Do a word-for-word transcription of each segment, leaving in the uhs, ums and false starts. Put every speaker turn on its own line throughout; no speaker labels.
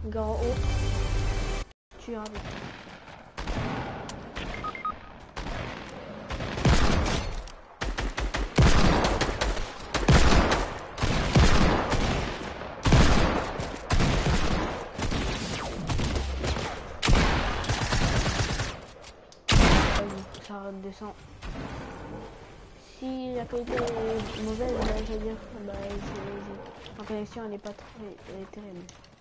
Gare en haut. Tu iras avec. Ça redescend. Si la qualité est mauvaise, bah, je veux dire, bah, la connexion elle est pas très elle est terrible.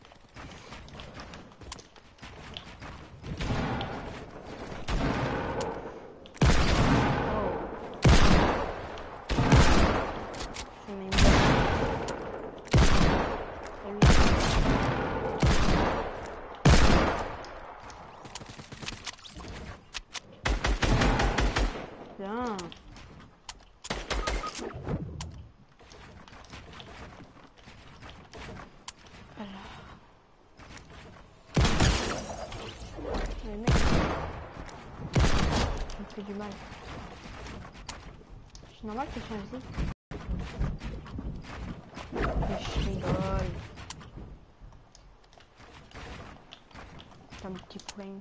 Bien. Mais mec, ça me fait du mal. C'est normal que je sois ici. Mais je rigole. C'est un petit prank.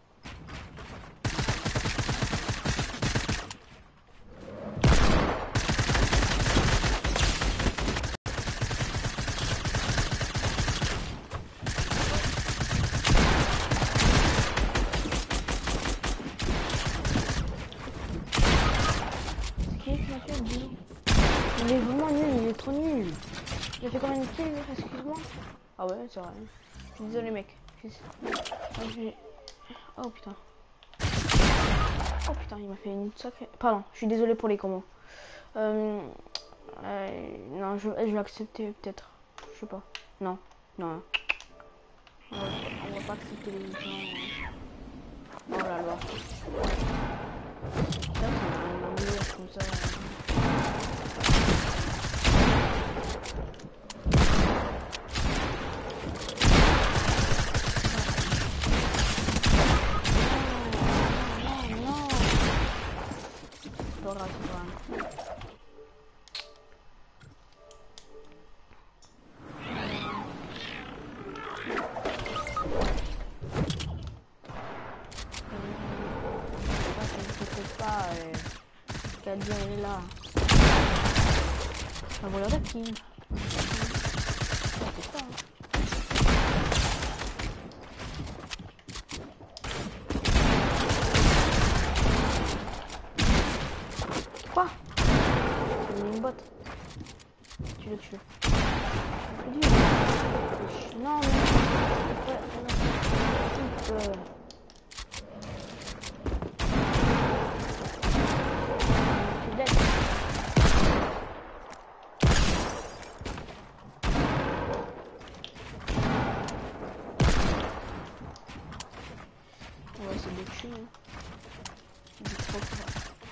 Il est vraiment nul, il est trop nul. Il a fait combien de kills, excuse-moi? Ah ouais, c'est vrai. Je suis désolé, mec. Oh putain. Oh putain, il m'a fait une sacrée... Pardon, je suis désolé pour les combos. Euh... euh non, je, je vais accepter peut-être. Je sais pas. Non, non. On va, on va pas accepter les gens. Oh là là. Ça, c'est un meilleur comme ça. Voilà, c'est pas pas euh, Kadia est là. Un voleur de qui? C'est ça. Quoi? C'est une botte. Tu le tues. Non mais... Euh... On va essayer de tuer. Hein. Il est trop fort.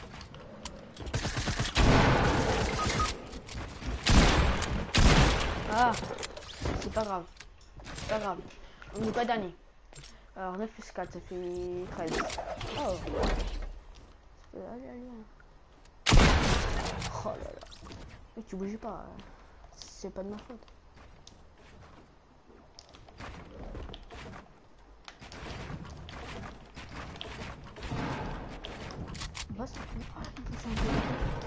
Ah, c'est pas grave. C'est pas grave. On n'est pas dernier. Alors neuf plus quatre, ça fait treize. Oh. Allez, allez. Oh là là. Mais tu bouges pas. C'est pas de ma faute. Va, c'est cool. Oh, c'est un peu...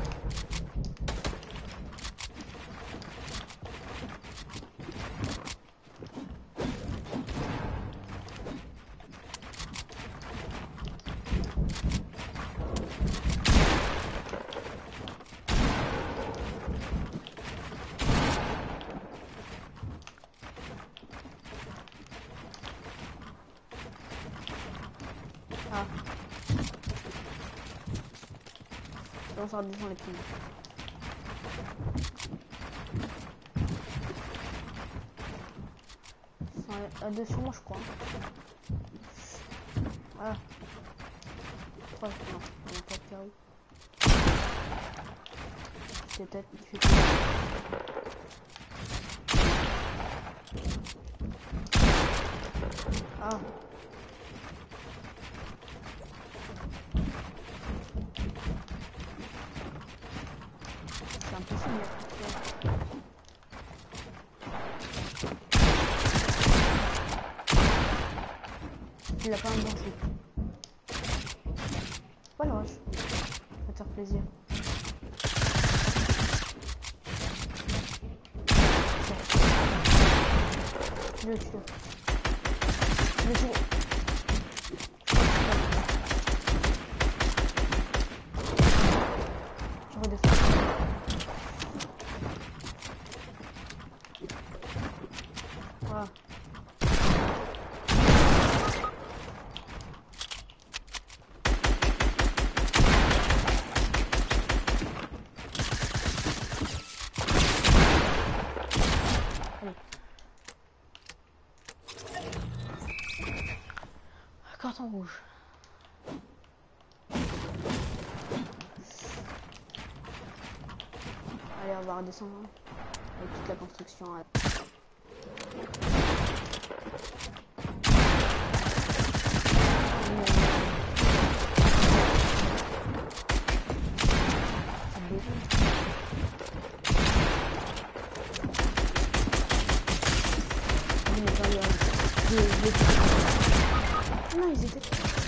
Ah. On s'en redescend les pieds. C'est à deux sur moi, je crois. Ah. Trois, non, on n'a pas de carré. C'est peut-être... Ah. C'est impossible. il a pas un bon shoot. Pas le rush. Ça va te faire plaisir. Le tue. Le tue. Je redescends. Voilà. Carton rouge. Allez, on va redescendre avec toute la construction. Non, ils étaient...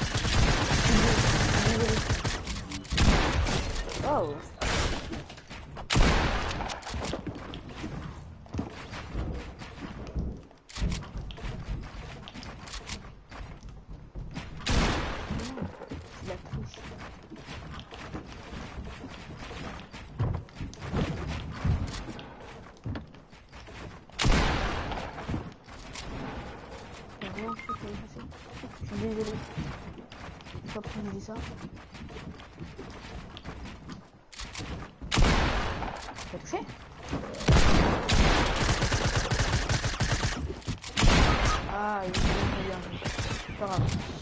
Oh. La touche. Je suis désolé. Je sais pas pourquoi je dis ça. T'as touché? Ah, il est bien. C'est pas grave.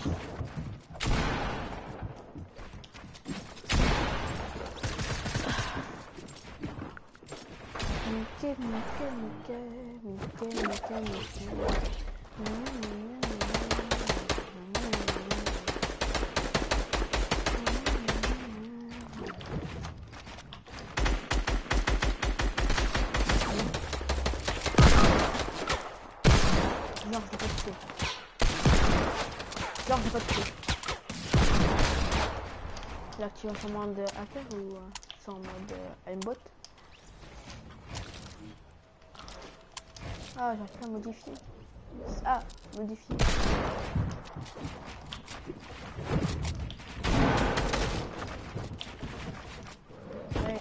Nickel, nickel, nickel, nickel, nickel, nickel. Genre, je vais pas toucher. Genre, je vais pas toucher. Là, tu vas en mode hacker ou euh, c'est en mode euh, aimbot? Ah, j'arrive pas à modifier. Ah, modifier. Ouais.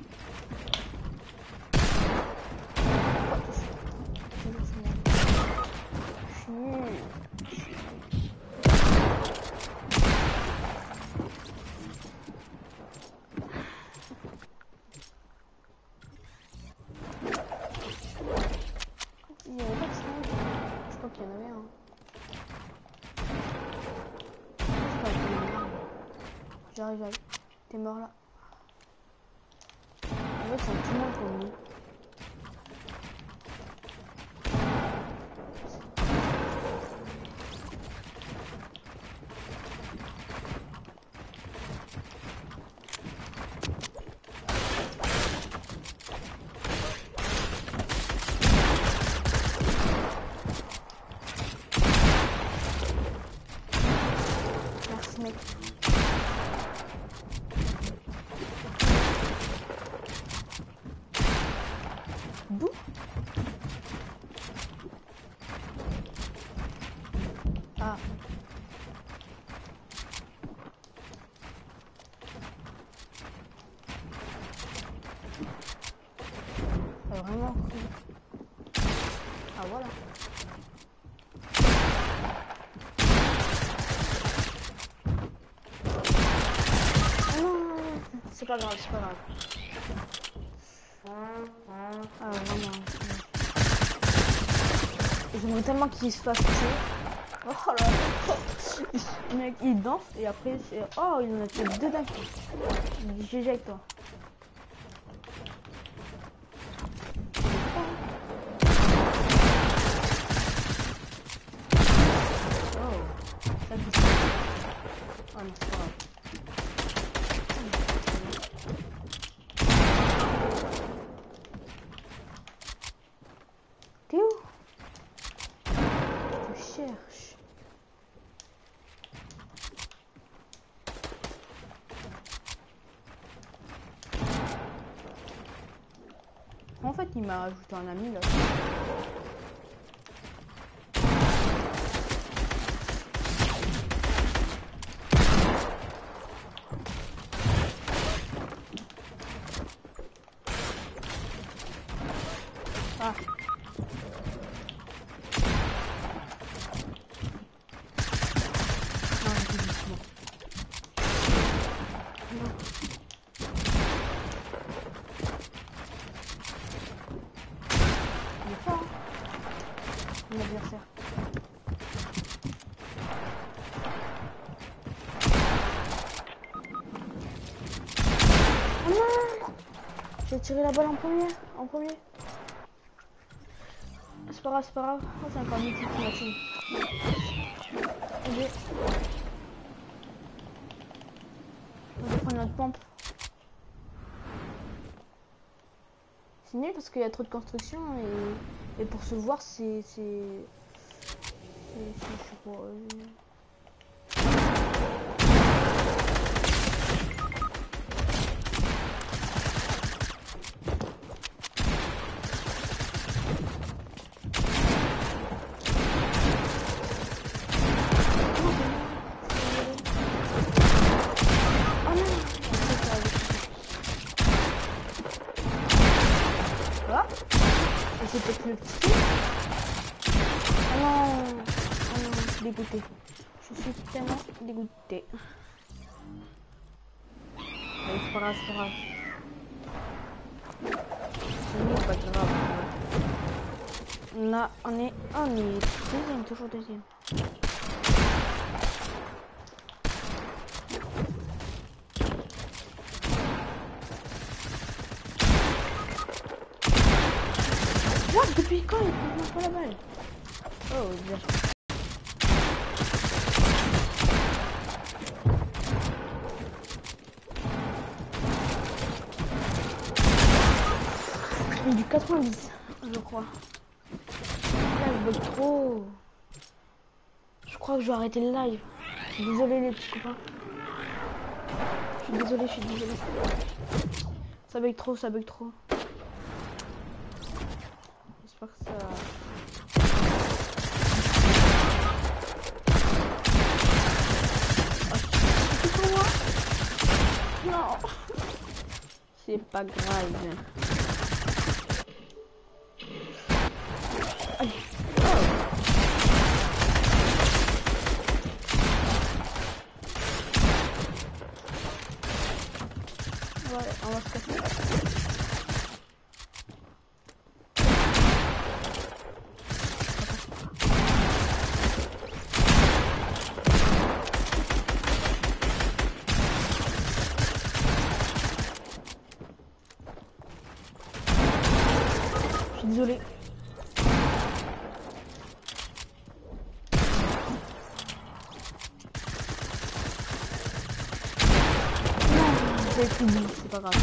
Il y avait pas de snipe. Je crois qu'il y en avait un. Je crois qu'il y en avait un. J'arrive, j'arrive. T'es mort là. En fait, c'est tout le monde pour nous. Merci mec. D'où? Ah. C'est vraiment cool. Ah voilà. Ah non, c'est pas grave, c'est pas grave. Ah vraiment. J'aimerais tellement qu'il se fasse tuer. Oh là là. Le mec il danse et après c'est... Oh il en a fait deux d'un coup. G G avec toi. Oh. Ça c'est... Oh non c'est pas grave. T'es où? Je te cherche. il m'a ajouté un ami là. Ah. Non, j'ai plus doucement. Non. Il est fort, hein, mon adversaire. Oh non! J'ai tiré la balle en premier, en premier. C'est pas grave, c'est pas grave. Oh, c'est encore mythique qui m'a tué. Ok. On va prendre notre pompe. C'est nul parce qu'il y a trop de construction et, et pour se voir, c'est. C'est. Je sais pas. Euh... C'est peut-être le petit. Oh non, oh non, je suis dégoûtée. Je suis tellement dégoûtée. Allez, c'est pas grave, c'est pas grave. C'est pas grave. Là, on est, on est deuxième, toujours deuxième. What? Depuis quand il prend pas la balle? Oh, bien sûr. Il est du quatre-vingt-dix, je crois. Là, je bug trop. Je crois que je vais arrêter le live. Je suis désolé les petits copains. Je suis désolé, je suis désolé. Ça bug trop, ça bug trop. J'espère que ça... Oh, c'est pour moi. Non. C'est pas grave. Allez. Oh. Ouais, on va se casser. Je suis désolé. C'est fini, c'est pas grave.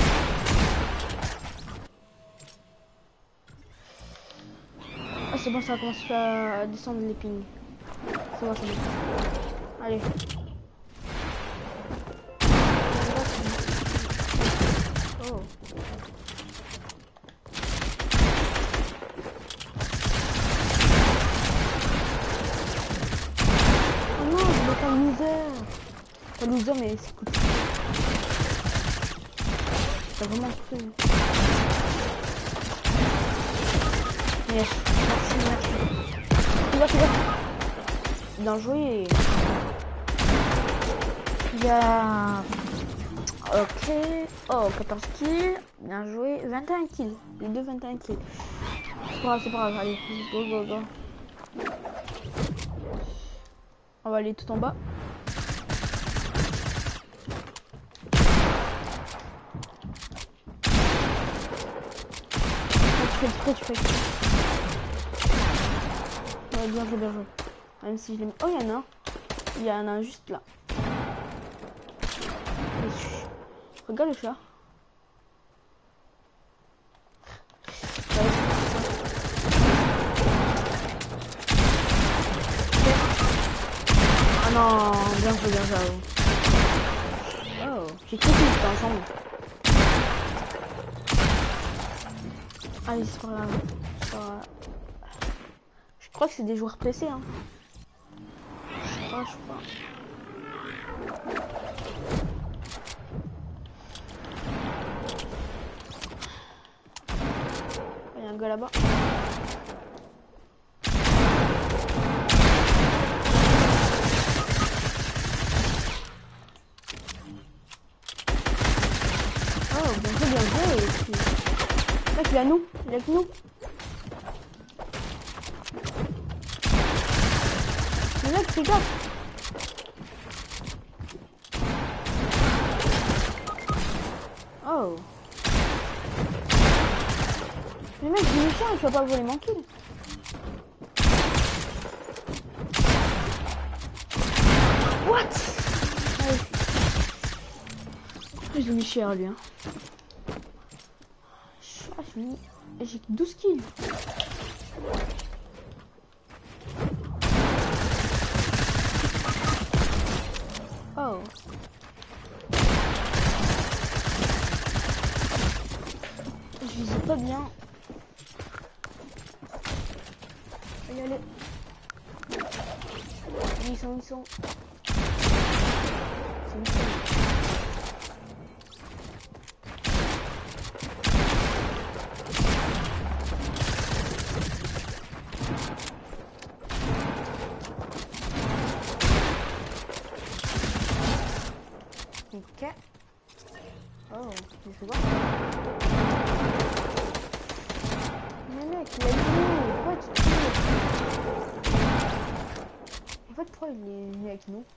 Ah c'est bon, ça commence à descendre les pings. C'est bon, c'est bon. Allez. Oh. Oh non, je veux pas le loser. Pas le loser, mais c'est cool. T'as vraiment cru. Yes. Merci, merci. Tu vois, tu vois. Bien joué. Il y a... Ok. Oh, quatorze kills. Bien joué. vingt et un kills. Les deux vingt et un kills. C'est pas grave, c'est pas grave. Allez, go, go, go. On va aller tout en bas. Tu fais exprès, tu fais exprès. Ouais, bien joué, bien joué. Même si je l'aime. Oh, il y en a un. Il y en a un juste là. Regarde le chat. Ah non, bien joué, bien joué. Oh, j'ai cru qu'ils étaient ensemble. Allez, c'est pas grave. C'est pas grave. Je crois que c'est des joueurs P C. Hein. Je crois, je crois. Il y a un gars là-bas. Oh, bien joué, bien joué. Et puis... Mec, il est à nous. Il est avec nous. Le mec, fais gaffe. Oh. Mais mec, j'ai méchant, je vais pas voler mon kill. What? Allez. Je l'ai mis cher lui. Hein. Ah, j'ai douze kills. Oh. Je visais pas bien. On va y aller. Ils sont, ils sont. Ils sont. Ok. Oh, je sais pas. Mais mec, il a dit nous. Pourquoi tu tires? En fait, pourquoi il est venu avec nous?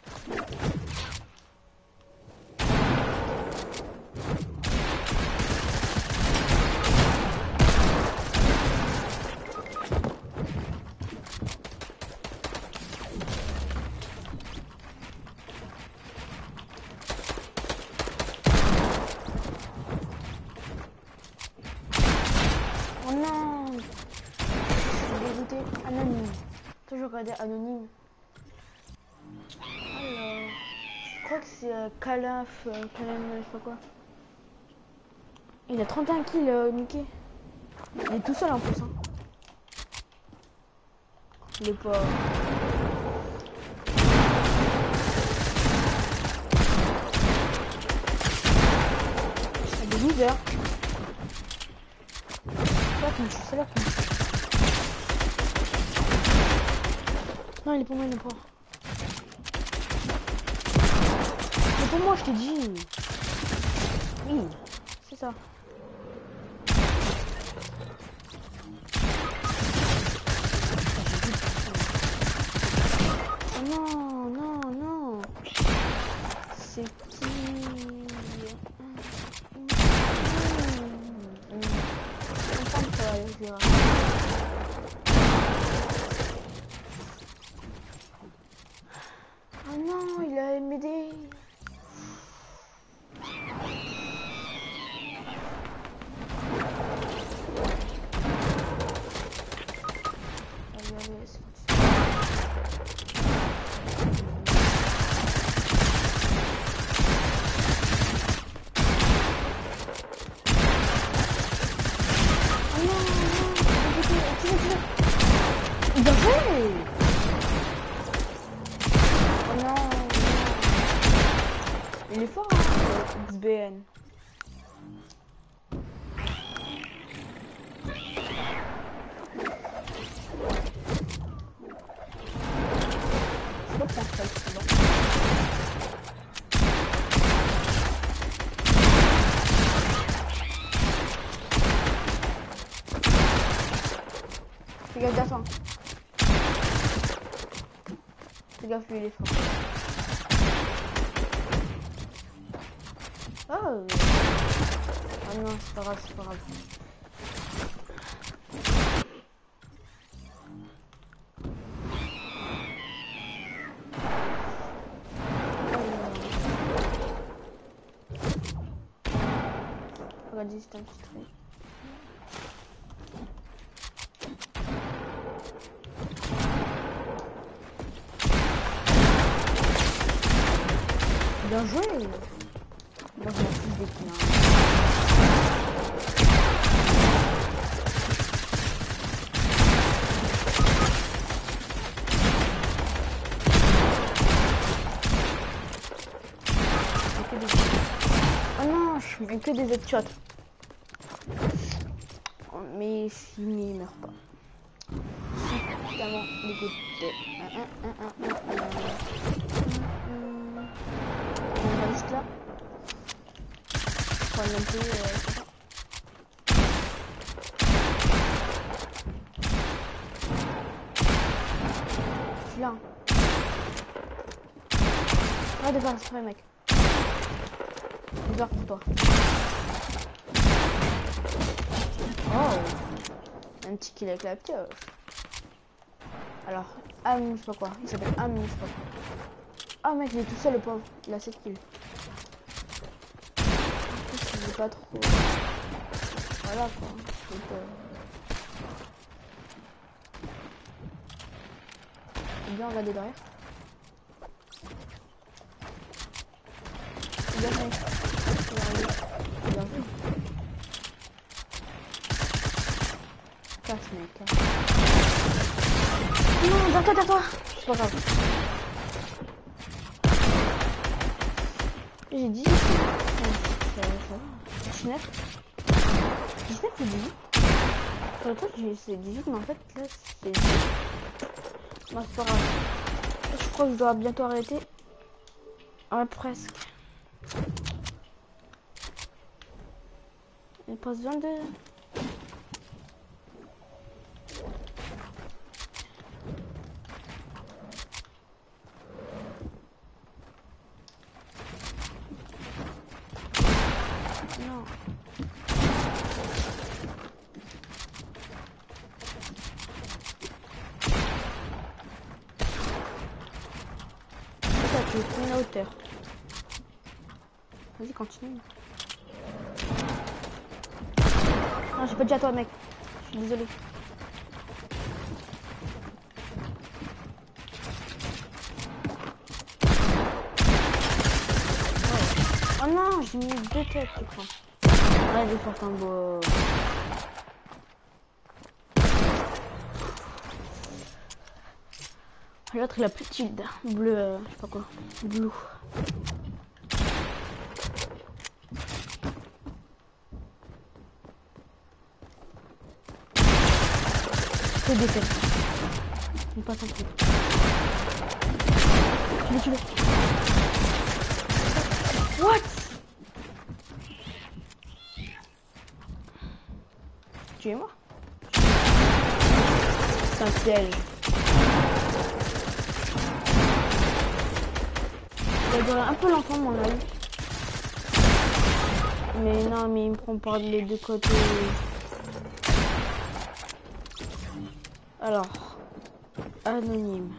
Anonyme. Toujours regarder anonyme. Alors, je crois que c'est euh, Calaf, euh, Calaf, je sais pas quoi. Il a trente et un kills, euh, Mickey. Il est tout seul en plus. Hein. Il est pas. Il y a des losers. C'est là qu'on c'est là qu'on Non, il est pour moi, il est pour moi. Il est pour moi, je t'ai dit. Oui, c'est ça. Oh non, non, non. C'est qui? Oh non, il a m'aider. Allez, allez, c'est parti. Oh non, non, tire, tire. Il a fait. Oh non. Il est fort, hein, X B N. Je peux prendre ça ici, bon. Fais gaffe d'afin. Fais gaffe, lui il est fort. Oh. Ah non, c'est pas grave, c'est pas grave. Regardez, c'est un petit truc. Bien joué. Moi je m'en fous des kills. Oh non, je mets que des headshots. Mais si, mais il meurt pas. C'est tellement dégoûté. On reste là. On va un peu. Euh, je suis là. Arrête de faire un spray, mec. Bizarre pour toi. Oh, un petit kill avec la pioche. Alors, Am, je sais pas quoi. Il s'appelle Am, je sais pas quoi. Ah, mec, il est tout seul, le pauvre. Il a sept kills. En plus, il est pas trop. Voilà quoi. Donc, euh... faut bien regarder derrière. Bien, mec. Bien vu. Casse, mec. Non, derrière toi, derrière toi. C'est pas grave. J'ai dit. dix-neuf. dix-neuf ou dix-huit? Sur le truc, c'est dix-huit, mais en fait, là, c'est dix-huit. Non, c'est pas grave. Je crois que je dois bientôt arrêter. Ouais, presque. Il passe vingt-deux. Non. Ça, tu veux prendre la hauteur. Vas-y, continue. Non, j'ai pas dit à toi, mec. Je suis désolé. Oh, oh non, j'ai mis deux têtes, je crois. Ouais, j'ai fait un beau. L'autre, il a plus de shield. Bleu, euh, je sais pas quoi. Blue. C'est des têtes. On passe un peu. Tu l'as tué. What? Tu es moi? C'est un piège. Il a duré un peu longtemps mon œil. Mais non, mais il me prend par les deux côtés. Alors, anonyme.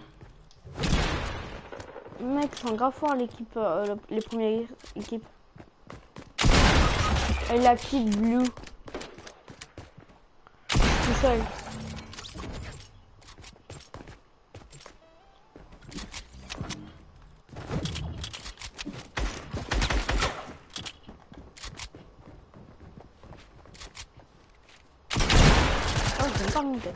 Mec, c'est un grave fort l'équipe, euh, les premières équipes. Et la petite blue. Tout seul. Oh, j'aime pas remonter.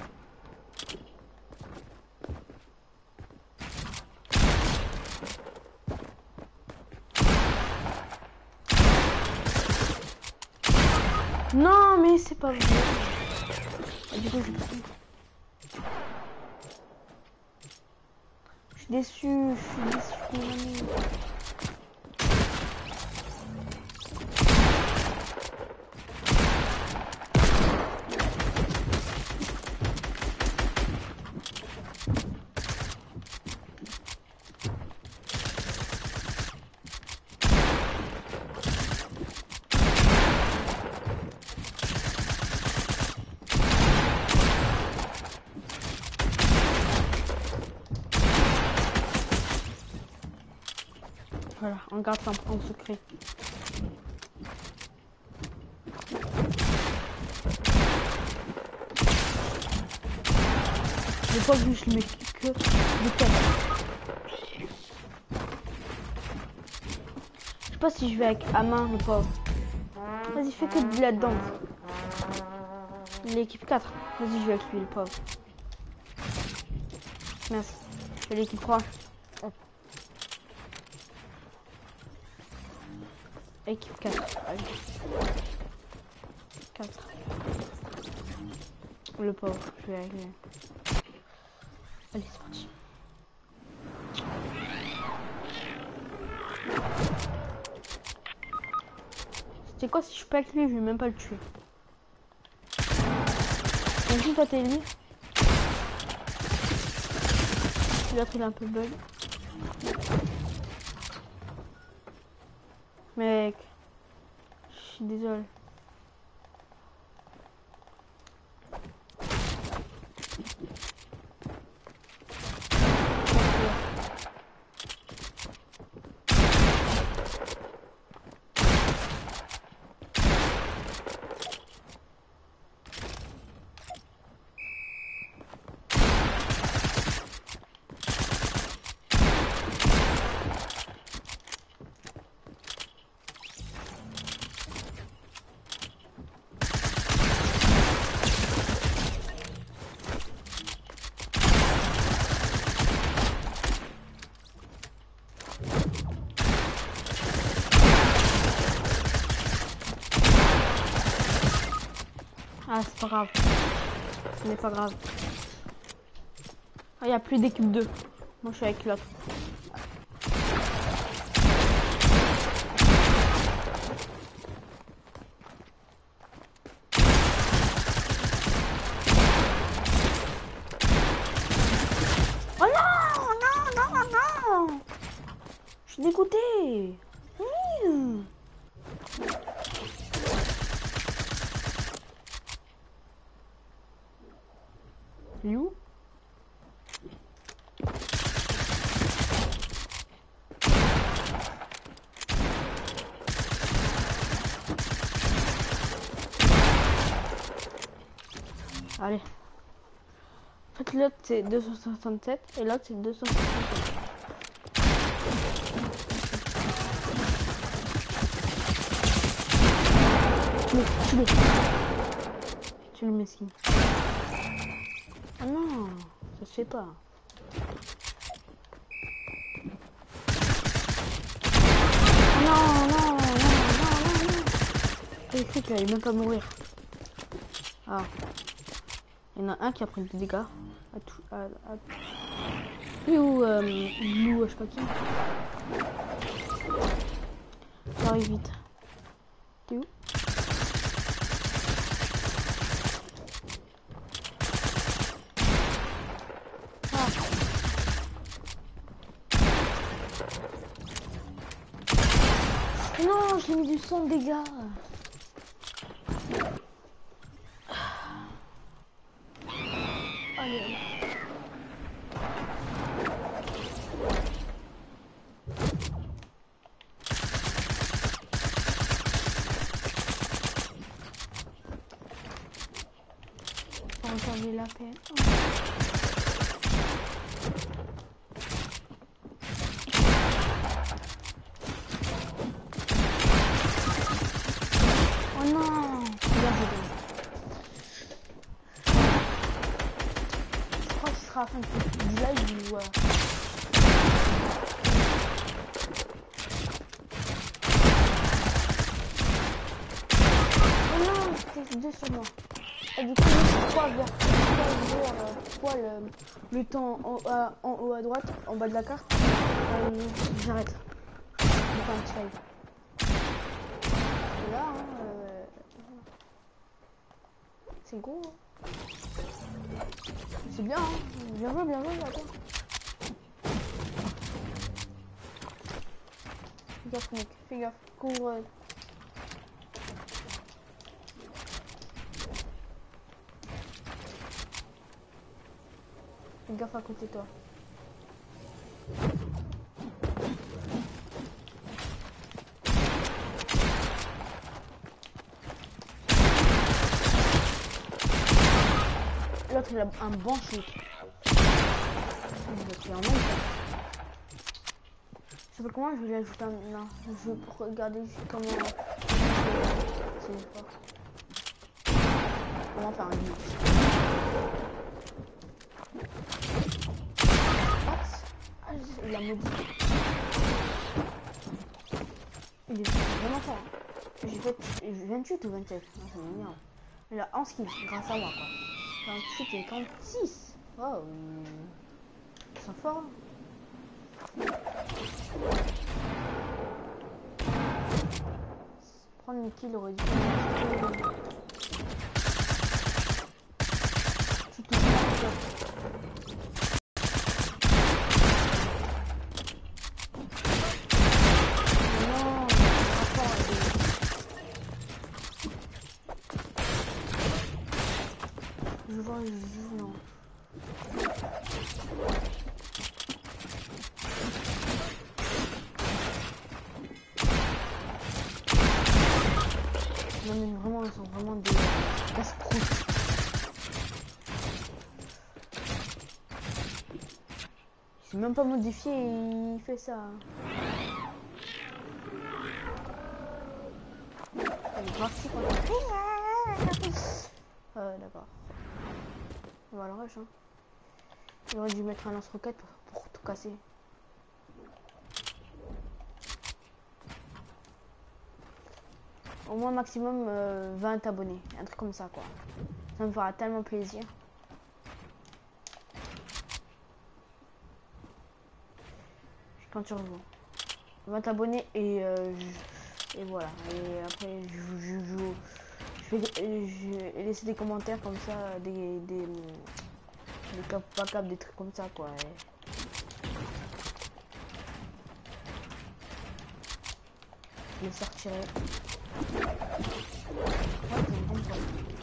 Non, mais c'est pas vrai. Ah, du coup, je... je suis déçu, je suis déçu. Voilà, on garde ça en secret. J'ai pas vu, je le mets que des têtes. Je sais pas si je vais avec Amin, le pauvre. Vas-y, fais que de là-dedans. L'équipe quatre. Vas-y, je vais avec lui, le pauvre. Merci. Je fais l'équipe trois. Équipe quatre. Allez. quatre. Le pauvre, je vais régler. Allez, c'est parti. C'est quoi, si je peux avec lui, je vais même pas le tuer. Même si toi t'es lui. L'autre il est un peu bug. Mec, je suis désolé. Ah, c'est pas grave. Ce n'est pas grave. Ah, il n'y a plus d'équipe deux. Moi, je suis avec l'autre. Oh non, non, non, non. Je suis dégoûtée. Mmh. You? Allez. En fait, l'autre c'est deux cent soixante-sept et l'autre c'est deux cent soixante-sept. Tu le, tu le. Tu le mesquin. Ah non, ça se fait pas. Non, non, non, non, non, non. Le truc là, il va même pas mourir. Ah. Il y en a un qui a pris des dégâts. À tout, à, à... Et où euh, Blue, je sais pas qui. Ça arrive vite. T'es où? Ah. Non, j'ai mis du sang de dégâts. Allez, allez. Regardez la peine. Oh. Oh non, regardez. Je crois que ce sera la fin du live ou... Euh... Oh non, c'était deux sur moi. Et du coup, pourquoi vers, pourquoi le, le temps en, à, en haut à droite, en bas de la carte, euh, j'arrête. Je vais faire un petit live. Et là, hein, euh, c'est gros. Hein. C'est bien, hein. Bien joué, bien joué, attends. Fais gaffe, mec, fais gaffe, couvre. Euh... Fais gaffe à côté de toi. L'autre il a un bon shoot. Il est en même temps. Je sais pas comment je vais lui ajouter un... Non, je veux regarder comment... C'est fort. Comment faire un glitch. Ah, il a modifié. il est vraiment fort. Hein. J'ai fait vingt-huit ou vingt-sept. Ah, ça m'énerve. Il a onze kills grâce à moi quoi. quarante-huit et quarante-six. Wow. Ils sont forts. Hein. Prendre une kill aurait dû. Tout tout Je vois, je non. Non mais vraiment, ils sont vraiment des casse-croûtes. Il s'est même pas modifié et il fait ça. Il est parti quand même. Euh, d'accord. On va le rush, hein. Il aurait dû mettre un lance-roquette pour, pour tout casser. Au moins maximum euh, vingt abonnés, un truc comme ça quoi. Ça me fera tellement plaisir. Quand tu revois. vingt abonnés et, euh, je, et voilà. Et après je, je joue. Je vais, je vais laisser des commentaires comme ça, des, des, des cap, pas cap, des trucs comme ça quoi. Et... je les sortirai. Ouais, c'est une bonne fois.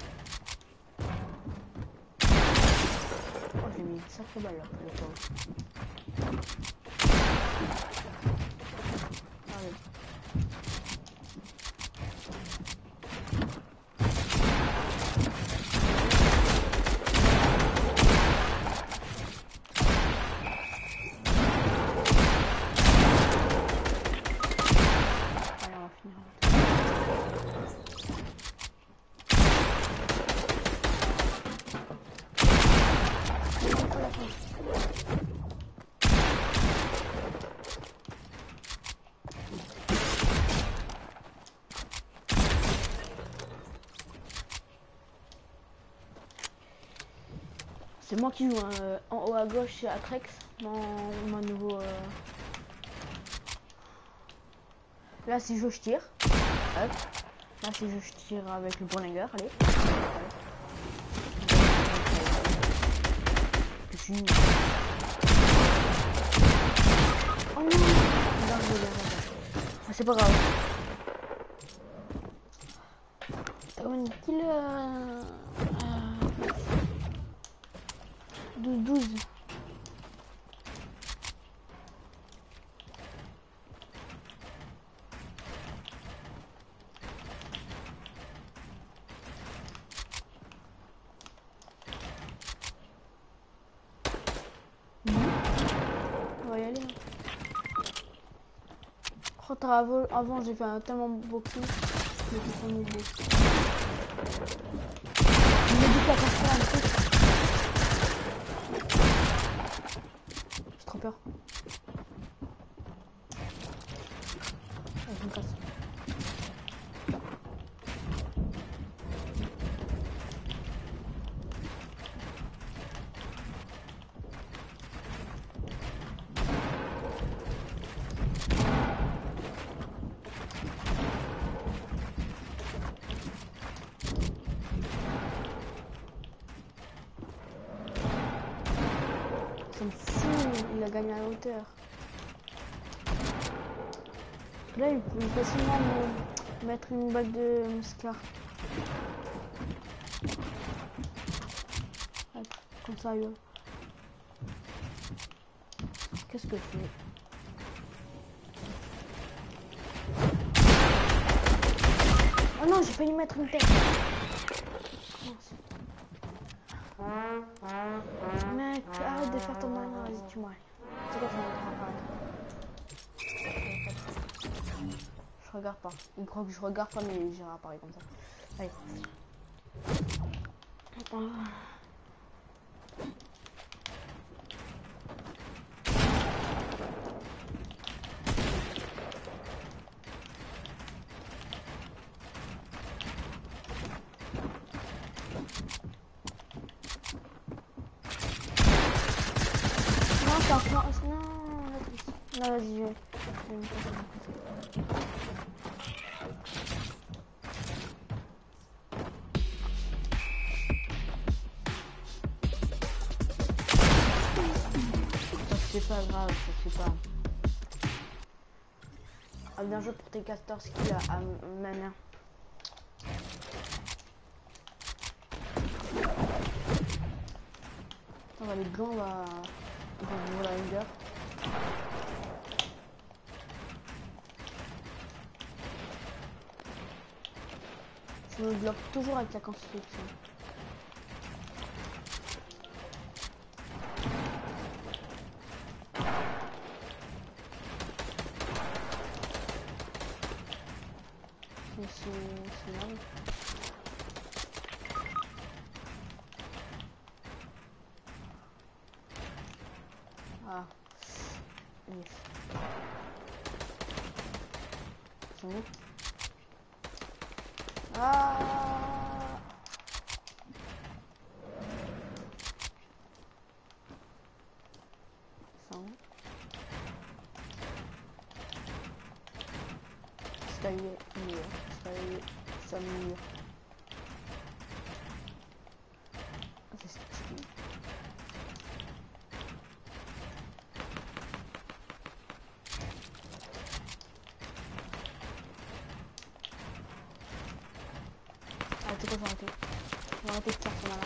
Oh, j'ai mis une sacrée balle là pour le pauvre. Allez. C'est moi qui joue hein, euh, en haut à gauche chez Atrex, mon, mon nouveau... Euh... Là si je tire, hop. Là si je tire avec le Bonneger, allez. Je suis... Oh non, ah, c'est pas grave. T'as une kill... Euh... douze douze. Mmh. On va y aller. Oh, avant, avant j'ai fait un tellement beau kill. Mais c'est son niveau. Il me dit qu'à construire un truc. J'ai trop peur. Ah, je me casse. Ça me fout, il a gagné à la hauteur. Là, il peut facilement me mettre une balle de Scar. Comme ça, yo. Qu'est-ce que je fais? Oh non, j'ai failli mettre une tête. Mec, arrête de faire ton malin, vas-y, tu m'arrêtes. C'est quoi, je regarde pas. Il croit que je regarde pas, mais j'irai apparaître comme ça. Allez. Oh. c'est un point. Non, la triste. Non, vas-y, je vais. Je vais me passer. Ça c'est pas grave, ça c'est pas. Ah, bien joué pour tes quatorze kills à, à Mana. On va les blancs, on va. On va ouvrir la leader. Je me bloque toujours avec la construction. C'est mal. Ah. Yes. C'est où? Ah. C'est où? Escalier, mur, escalier, ça mur. C'est stylé. Ah, c'est quoi, faut arrêter. On va arrêter de faire ça là.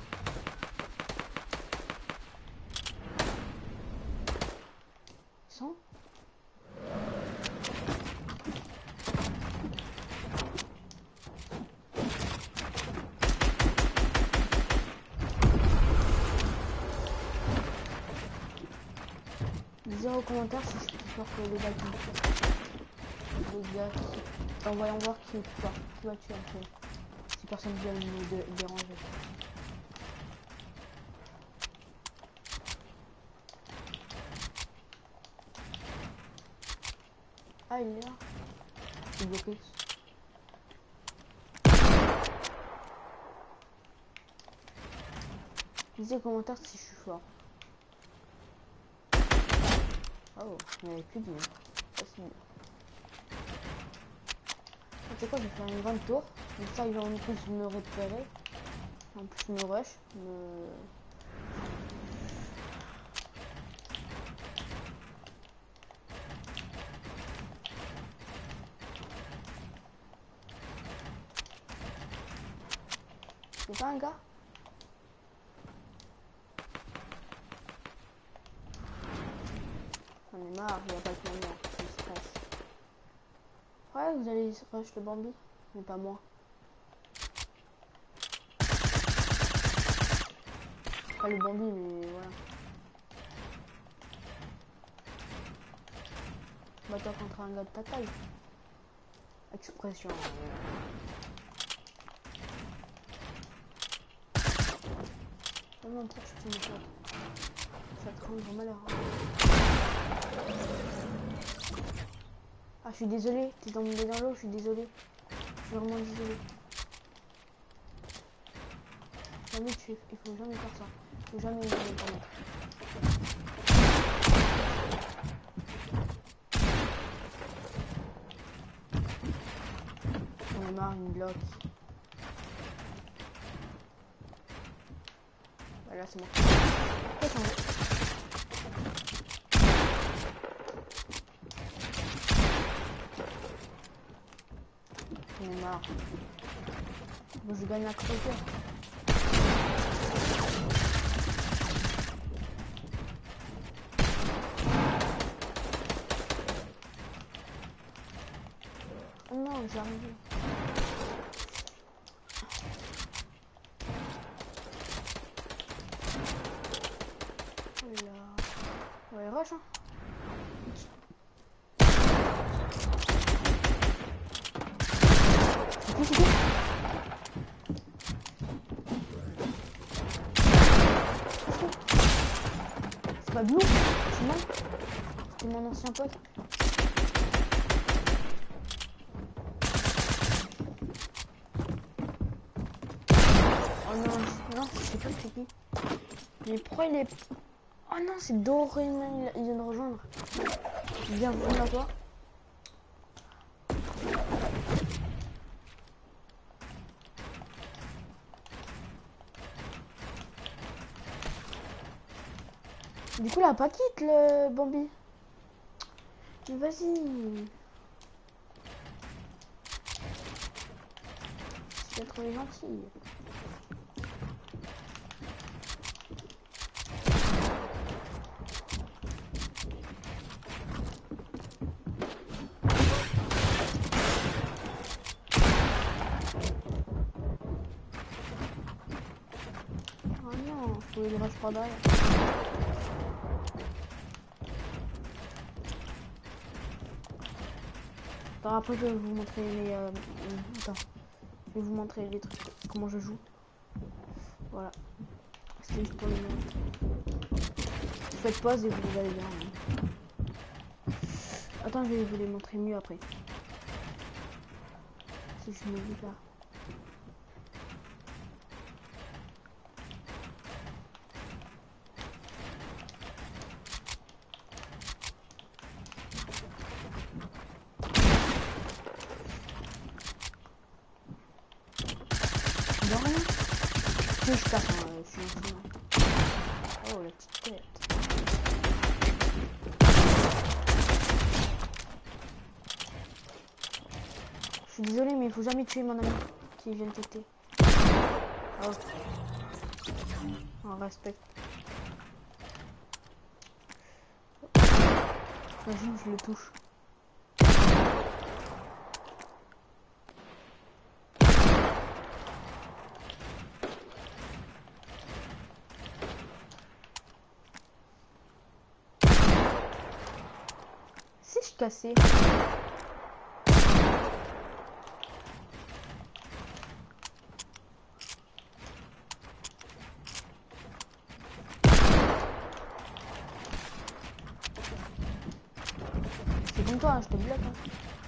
cent? Zéro commentaire si c'est plus fort que les gars qui les gars qui... En voyant voir qui est plus fort, qui va tuer un peu. Si personne vient nous dé déranger. Ah, il est là. Il est bloqué. Lisez les commentaires si je suis fort. Oh, il n'y avait plus de vie. Facile. Tu sais quoi, je vais faire une grande tour. Comme ça, ils vont en plus me repérer. En plus, me rush. Me... C'est pas un gars? J'en ai marre, il n'y a pas que ma mère qui me stresse. Ouais, vous allez rush le Bambi, mais pas moi. Pas le Bambi, mais voilà. Bats-toi contre un gars de ta taille. Expression. Oh non, pourquoi je te mets ça? Ça te rend malheur. Ah, je suis désolé, t'es tombé dans l'eau, je suis désolé. Je suis vraiment désolé. Jamais tu... Il faut jamais faire ça. Il faut jamais jamais permettre. J'en ai marre, il me bloque. Voilà, c'est bon. J'en ai marre. Bon, je gagne la creuser. Oh non, j'ai arrivé. Oh là. Ouais, rush, hein. C'est qui, c'est qui? C'est pas Blue, c'est moi. C'est mon ancien pote. Oh non, non, c'est pas c'est qui. Mais pourquoi il est... Oh non, c'est Doraemon, il vient de rejoindre. Bienvenue à toi. Du coup, là, pas quitte le Bambi. Mais vas-y. Je vais trouver gentil. Oh non, faut il reste pas derrière. Attends, après je vais vous montrer les... Euh... Attends. Je vais vous montrer les trucs, comment je joue. Voilà. C'était juste pour les mots. Vous faites pause et vous allez bien. Hein. Attends, je vais vous les montrer mieux après. Si je me dis là. De rien. Que je tape, hein, je suis un fou. Oh, la petite tête. Je suis désolé, mais il faut jamais tuer mon ami qui vient de têter. Oh. On respecte. Imagine, je le touche. Si je cassais. C'est comme toi, hein, je te bloque. Hein.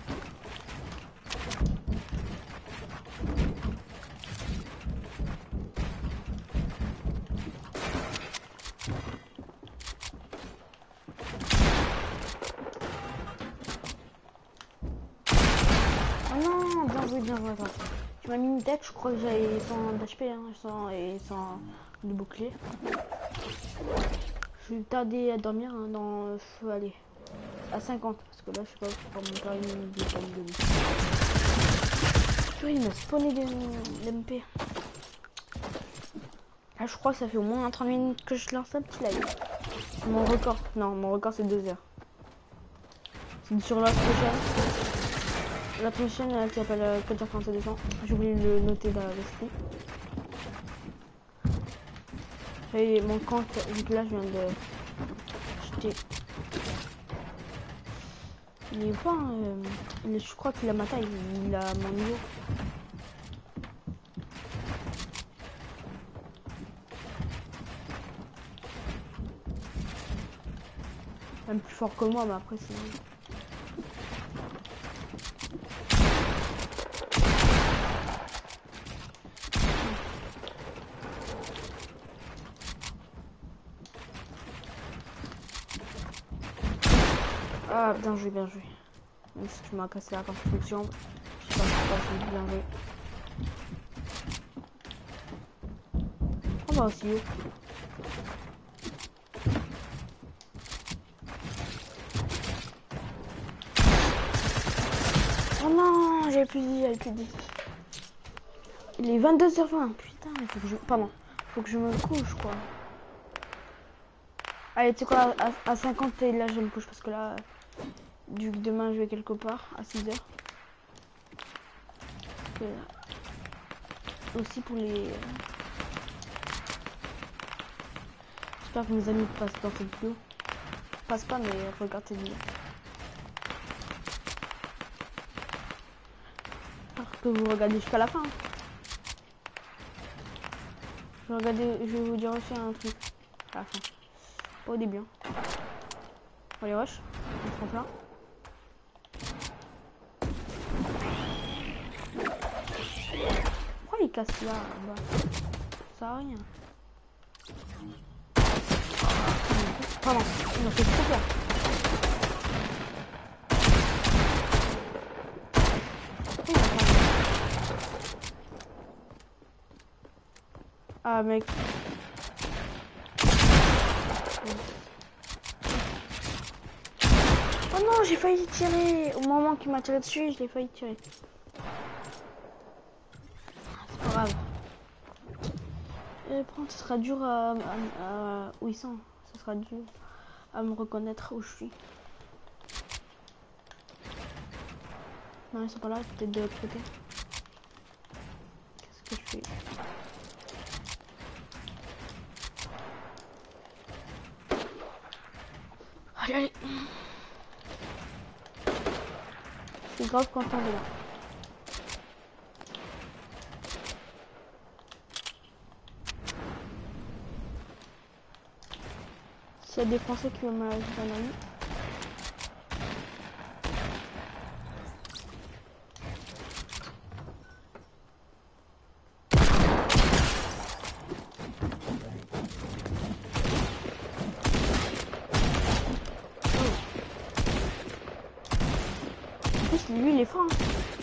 Oh non, bien joué, bien joué. Attends. Tu m'as mis une tête, je crois que j'avais cent d'H P hein, cent et cent de bouclier. Je vais tarder à dormir hein, dans... Je vais aller à cinquante parce que là je sais pas pourquoi mon père il me dit pas de vie. Oui, il m'a spawné des M P. Là je crois que ça fait au moins trente minutes que je lance un petit live. Mon record, non mon record c'est deux heures. C'est sur la prochaine. La prochaine elle s'appelle euh, Codir quand ça descend. J'ai oublié de le noter dans l'esprit. Et mon compte, vu que là je viens de jeter. Il est pas, euh, il est, je crois qu'il a ma taille, il a mon niveau. Même plus fort que moi, mais après c'est... Ah, bien joué, bien joué. Même si tu m'as cassé la construction, je sais pas pourquoi c'est bien joué. On va aussi haut. Oh non, j'avais plus dit, j'avais plus dit. Il est vingt-deux heures vingt, putain, il faut que je... Pardon, faut que je me couche, quoi. Allez, tu sais quoi, à, à cinquante, et là, je me couche, parce que là, du demain, je vais quelque part, à six heures. Que... Aussi pour les... J'espère que mes amis passent dans cette vidéo. Passe pas, mais regarde cette vidéo. J'espère que vous regardez jusqu'à la fin. Je vais, regarder, je vais vous dire aussi un truc à la fin. Pas au début. Hein. Allez, rush. On se trempe là. Pourquoi il casse là, là-bas? Ça sert à rien. Pardon, il m'a fait trop peur. Oui, ah mec. Oh non, j'ai failli tirer. Au moment qu'il m'a tiré dessus, je l'ai failli tirer. C'est pas grave. Et prendre, ce sera dur à, à, à... où ils sont. Ce sera dur à me reconnaître où je suis. Non, ils sont pas là, peut-être de l'autre côté. Qu'est-ce que je fais? Allez, allez. Je suis grave content de là. S'il y a des Français qui veulent m'ajouter un ami. En plus, lui, il est fort. Hein.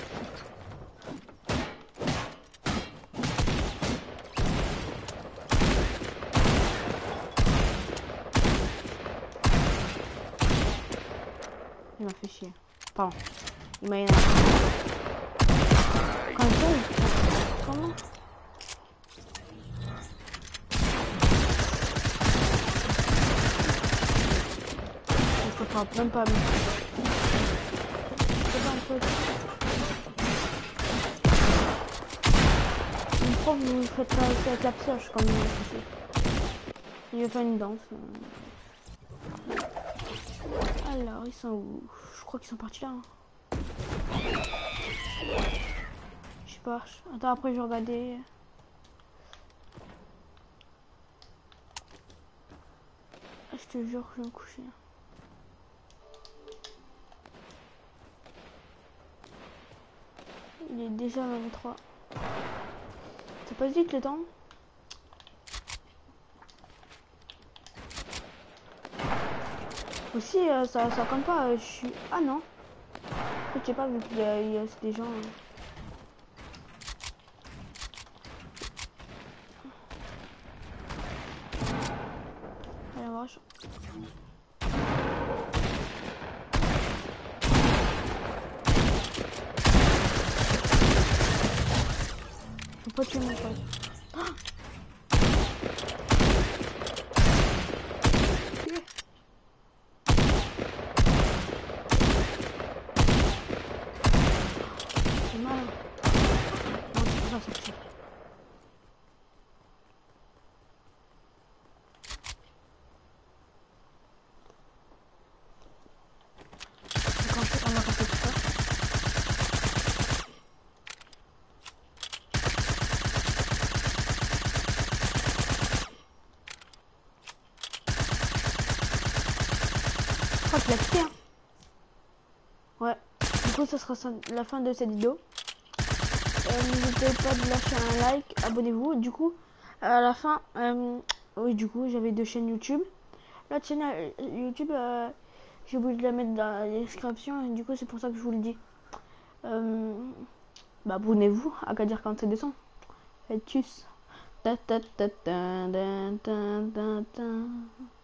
Il m'a fait chier. Pardon. Il m'a énervé. Quand même. Comment? Je comprends même pas. Mais... c'est pas un truc. Une fois que vous faites ça aussi avec la pioche comme il m'a fait. Il va faire une danse. Alors, ils sont où? Je crois qu'ils sont partis là. Hein. Je sais pas. Attends, après je vais regarder. Je te jure que je vais me coucher. Il est déjà vingt-trois. Ça passe vite le temps. Aussi, euh, ça, ça compte pas. Euh, je suis. Ah non. Je sais pas, vu qu'il y a, il y a des gens. Euh... Allez, on va. Faut pas tuer mon pote. Ah, c'est mal. Non, c'est pas sortir. On va passer tout ça. Je crois qu'il a quitté. Hein. Ouais. Du coup, ça sera la fin de cette vidéo. Euh, N'hésitez pas de lâcher un like, abonnez-vous. Du coup, à la fin, euh, oui, du coup, j'avais deux chaînes YouTube. L'autre chaîne euh, YouTube, euh, j'ai oublié de la mettre dans la description. Et du coup, c'est pour ça que je vous le dis. Euh, bah, abonnez-vous à qu'à dire quand ça descend. Faites tchuss. Ta ta ta ta ta ta ta ta.